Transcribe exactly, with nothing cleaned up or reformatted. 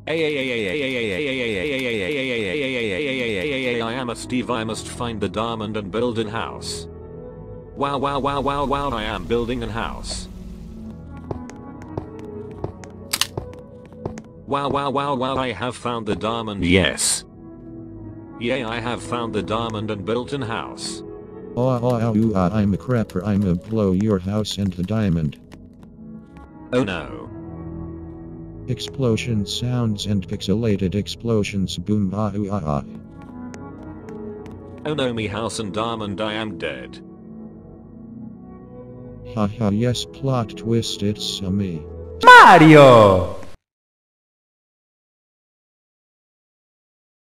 I am a Steve. I must find the diamond and build a house. Wow wow wow wow wow, I am building a house. Wow wow wow wow, I have found the diamond. Yes. Yay, I have found the diamond and built an house. Oh, oh, oh, ooh, ah, I'm a crapper. I'm a blow your house and the diamond. Oh no. Explosion sounds and pixelated explosions. Boom, ah, ooh, ah, ah. Oh no, me house and diamond, I am dead. Haha, yes, plot twist, it's a me. Mario!